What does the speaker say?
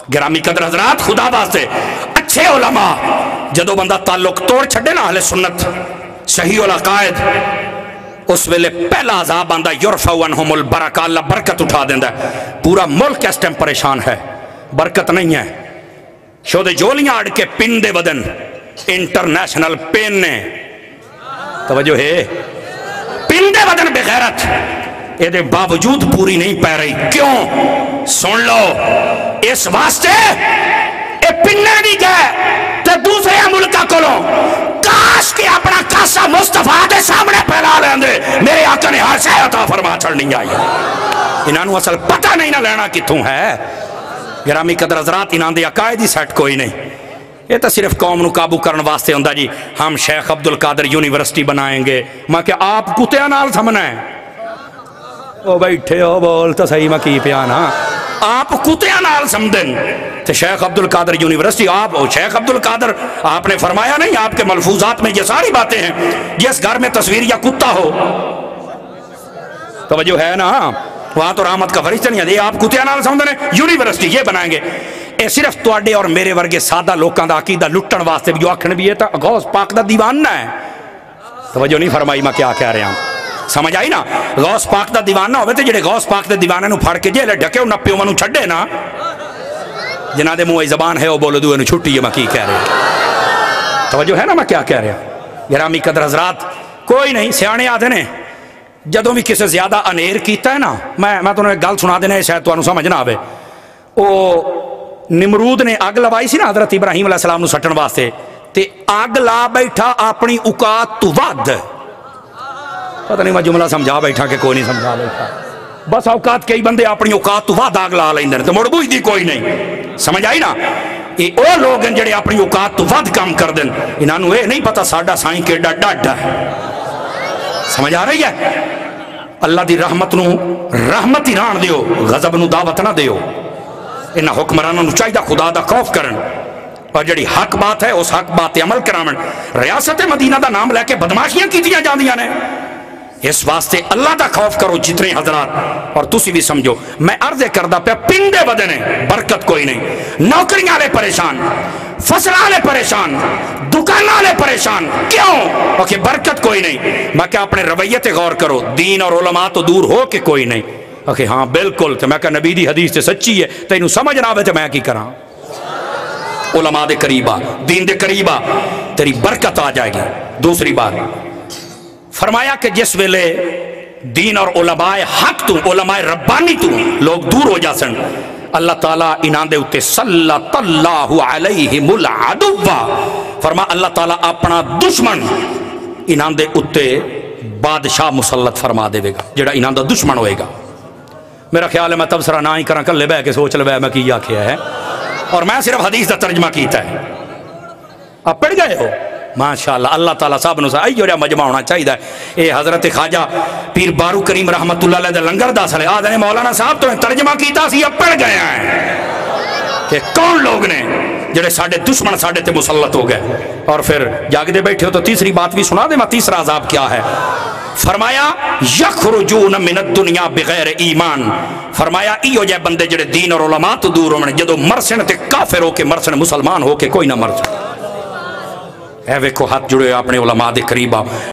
گرامی قدر حضرات خدا واسطے اچھے علماء جدو بندہ تعلق توڑ چھڑے نا اہل سنت صحیح العقائد اس ویلے پہلا عذاب آندہ یرفع عنہم البرکہ، اللہ برکت اٹھا دیندہ ہے۔ پورا ملک اس ٹائم پریشان ہے، برکت نہیں ہے۔ شودے جولیاں اڑ کے پن دے بدن انٹرنیشنل پین نے توجہ ہے پن دے بدن بغیرت یہ دے باوجود پوری نہیں پہ رہی۔ کیوں؟ سن لو اس واسطے اے پننے نہیں گئے تے دوسرے ملکہ کولوں کاش کہ اپنا کاسا مصطفیٰ دے سامنے پھیلا لیندے، میرے آقا نے ہر شے عطا فرما چھڑنی آئی ہے۔ انہوں اصل پتہ نہیں نہ لینا کتوں ہے۔ گرامی قدر حضرات انہوں دے عقائدی سیٹ کوئی نہیں، یہ تو صرف قوم نو قابو کرنے واسطے ہوندہ جی ہم شیخ عبدالقادر یونیورسٹی بنائیں گے۔ میں کہ آپ کتیاں نال سمنا ہے او بیٹھے ہو بول تو صحیح میں کی پیانا آپ کتیاں نال سمدن تو شیخ عبدالقادر یونیورسٹی آپ شیخ عبدالقادر آپ نے فرمایا نہیں، آپ کے ملفوظات میں یہ ساری باتیں ہیں، جس گھر میں تصویر یا کتا ہو توجہ ہے نا وہاں تو رحمت کا فرشتہ نہیں ہے، آپ کتیاں نال سمدن یونیورسٹی یہ بنائیں گے۔ اے صرف تواڈے اور میرے ورگے سادہ لوکاں دا عقیدہ لٹن واسطے بھی جو آکھن بھی ہے تا غوث پاک دا دیوانہ ہے۔ توجہ نہیں فرمائی میں کیا کہہ رہا ہوں، سمجھ آئی نا؟ غوث پاک دا دیوانہ ہوئے تھے جڑے غوث پاک دے دیوانے نو پھڑ کے جیلے ڈھکے انہا پیو منو چھڑے نا جنہ دے موئی زبان ہے وہ بولو دوئے نو چھٹی ہے میں کی کہہ رہا ہوں۔ توجہ ہے نا میں کیا کہہ رہا ہوں؟ گرامی قدر حضرات کوئی نہیں سیانے آدھے نے جدوں بھی کسے زیادہ انیر کیتا ہے نا میں تو ایک گل سنا دینا ہے شاید تو انہوں سمجھ نہ آوے۔ او نمرود نے آگ لوائی سی نا حضرت ابراہیم علیہ السلام نو سٹن واسطے تے آگ لا بیٹھا اپنی اوقات تو ود، پتہ نہیں میں جملہ سمجھا بیٹھا کہ کوئی نہیں سمجھا بیٹھا، بس اوقات کئی بندے اپنی اوقات تو ود آگ لا لیندے تو مڑ بوجھ دی کوئی نہیں، سمجھ آئی نا؟ یہ او لوگ ہیں جڑے اپنی اوقات تو ود کام کر دیں، انہوں اے نہیں پتا ساڈا سائیں کیڈا ڈاڈا ہے، سمجھ آ رہی ہے؟ اللہ دی رحمت نو رحمت ہی ران دیو، غضب نو دعوت نہ دیو۔ انہاں حکمرانوں نو چاہیے خدا دا خوف کرن اور جڑی حق بات ہے اس حق بات عمل کرامن۔ ریاست مدینہ دا نام لے کے بدماشیاں کیتیاں جاندیاں نے، اس واسطے اللہ دا خوف کرو جتنے حضرات۔ اور تسی بھی سمجھو میں عرض کردہ پہ پندے بدنے برکت کوئی نہیں، نوکریاں لے پریشان، فصلہ لے پریشان، دکانہ لے پریشان، کیوں؟ اوکے برکت کوئی نہیں۔ میں کہ اپنے رویت غور کرو، دین اور علماء تو دور ہو کے کوئی نہیں۔ اوکے ہاں بالکل تو میں کہ نبی دی حدیث تے سچی ہے تو انہوں سمجھ نہ آوے تو میں کی کراں؟ علماء دے قریبہ دین دے قریبہ تیری برکت آ جائے گی۔ دوسری بات فرمایا کہ جس ویلے دین اور علماء حق تو علماء ربانی تو لوگ دور ہو جاسن اللہ تعالیٰ انہاں دے اتے صلت اللہ علیہم العدو، فرما اللہ تعالیٰ اپنا دشمن انہاں دے اتے بادشاہ مسلط فرما دے گا جڑا انہاں دا دشمن ہوئے گا۔ میرا خیال ہے میں تبصرہ نہ ہی کریں کلے بے کے سوچ لے میں کیا کیا ہے اور میں صرف حدیث دا ترجمہ کیتا ہے۔ آپ پڑھ گئے ہو ماشاءاللہ اللہ تعالیٰ صاحب نو سا جو مجمع ہونا چاہیے۔ اے حضرت خواجہ پیر بارو کریم رحمت اللہ علیہ دے لنگر دا سلے آدھے مولانا صاحب تو ترجمہ کیتا سی اب پڑھ گئے ہیں کہ کون لوگ نے جڑے ساڑھے دشمن ساڑھے تے مسلط ہو گئے۔ اور پھر جاگ دے بیٹھے ہو تو تیسری بات بھی سنا دے میں تیسرا عذاب کیا ہے۔ فرمایا یخرجون من الدنیا بغیر ایمان، فرمایا ایو جائے بندے جڑے دین اور علماء تو دور ہونے جدو مرسن تے کافر ہو کے مرسن مسلمان ہو کے کوئی نہ مرسن۔ اے ویکھو ہاتھ جڑے اپنے علماء دے قریبہ